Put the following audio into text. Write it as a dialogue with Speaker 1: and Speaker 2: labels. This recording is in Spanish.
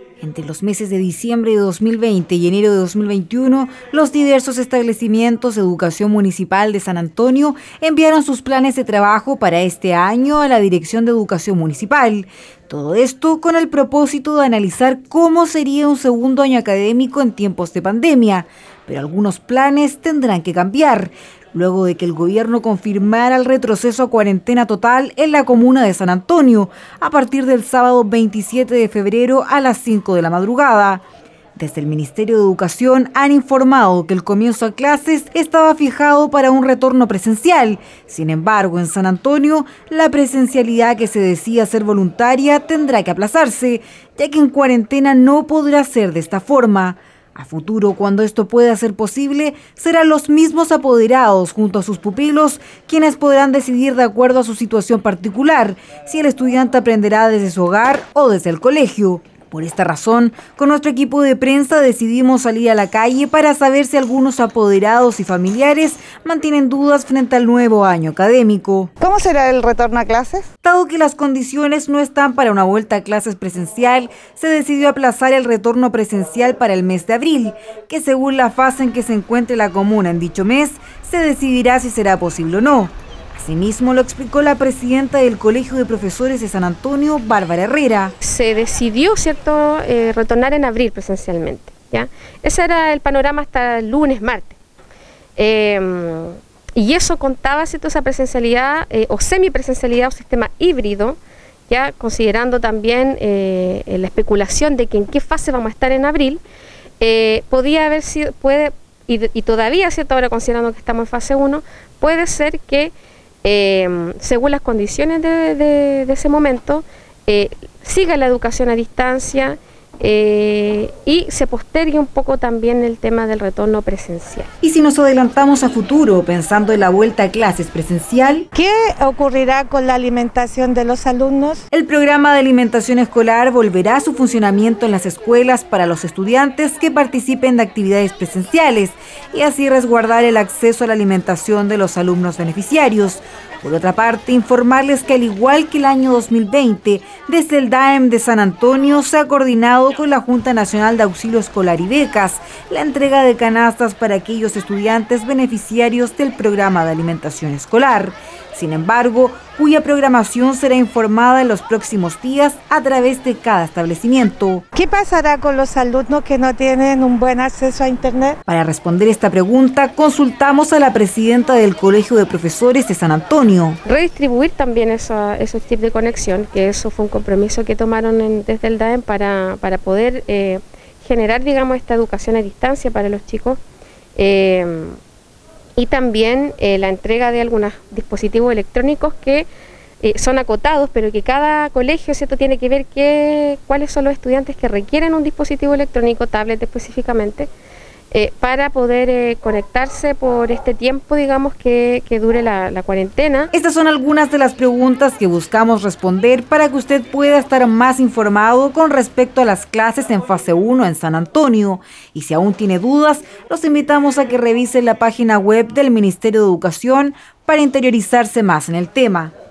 Speaker 1: Entre los meses de diciembre de 2020 y enero de 2021, los diversos establecimientos de educación municipal de San Antonio enviaron sus planes de trabajo para este año a la Dirección de Educación Municipal. Todo esto con el propósito de analizar cómo sería un segundo año académico en tiempos de pandemia. Pero algunos planes tendrán que cambiar, luego de que el gobierno confirmara el retroceso a cuarentena total en la comuna de San Antonio, a partir del sábado 27 de febrero a las 5 de la madrugada. Desde el Ministerio de Educación han informado que el comienzo a clases estaba fijado para un retorno presencial. Sin embargo, en San Antonio, la presencialidad que se decía ser voluntaria tendrá que aplazarse, ya que en cuarentena no podrá ser de esta forma. A futuro, cuando esto pueda ser posible, serán los mismos apoderados junto a sus pupilos quienes podrán decidir de acuerdo a su situación particular si el estudiante aprenderá desde su hogar o desde el colegio. Por esta razón, con nuestro equipo de prensa decidimos salir a la calle para saber si algunos apoderados y familiares mantienen dudas frente al nuevo año académico.
Speaker 2: ¿Cómo será el retorno a clases?
Speaker 1: Dado que las condiciones no están para una vuelta a clases presencial, se decidió aplazar el retorno presencial para el mes de abril, que según la fase en que se encuentre la comuna en dicho mes, se decidirá si será posible o no. Asimismo, lo explicó la presidenta del Colegio de Profesores de San Antonio, Bárbara Herrera.
Speaker 3: Se decidió, ¿cierto?, retornar en abril presencialmente, ¿ya? Ese era el panorama hasta el lunes, martes. Y eso contaba, ¿cierto?, esa presencialidad o semipresencialidad o sistema híbrido, ya considerando también la especulación de que en qué fase vamos a estar en abril, podía haber sido, y todavía, ¿cierto?, ahora considerando que estamos en fase 1, puede ser que según las condiciones de ese momento, siga la educación a distancia y se postergue un poco también el tema del retorno presencial.
Speaker 1: Y si nos adelantamos a futuro, pensando en la vuelta a clases presencial,
Speaker 2: ¿qué ocurrirá con la alimentación de los alumnos?
Speaker 1: El programa de alimentación escolar volverá a su funcionamiento en las escuelas para los estudiantes que participen de actividades presenciales y así resguardar el acceso a la alimentación de los alumnos beneficiarios. Por otra parte, informarles que al igual que el año 2020, desde el DAEM de San Antonio se ha coordinado con la Junta Nacional de Auxilio Escolar y Becas la entrega de canastas para aquellos estudiantes beneficiarios del programa de alimentación escolar. Sin embargo, cuya programación será informada en los próximos días a través de cada establecimiento.
Speaker 2: ¿Qué pasará con los alumnos que no tienen un buen acceso a Internet?
Speaker 1: Para responder esta pregunta, consultamos a la presidenta del Colegio de Profesores de San Antonio.
Speaker 3: Redistribuir también esos tipos de conexión, que eso fue un compromiso que tomaron desde el DAEM para poder generar, digamos, esta educación a distancia para los chicos. Y también la entrega de algunos dispositivos electrónicos que son acotados, pero que cada colegio, ¿cierto?, tiene que ver cuáles son los estudiantes que requieren un dispositivo electrónico, tablet específicamente, para poder conectarse por este tiempo, digamos, que dure la cuarentena.
Speaker 1: Estas son algunas de las preguntas que buscamos responder para que usted pueda estar más informado con respecto a las clases en fase 1 en San Antonio. Y si aún tiene dudas, los invitamos a que revise la página web del Ministerio de Educación para interiorizarse más en el tema.